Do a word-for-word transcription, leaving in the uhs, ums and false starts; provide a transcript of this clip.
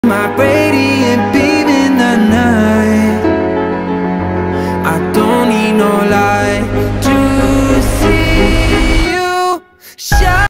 My radiant beam in the night. I don't need no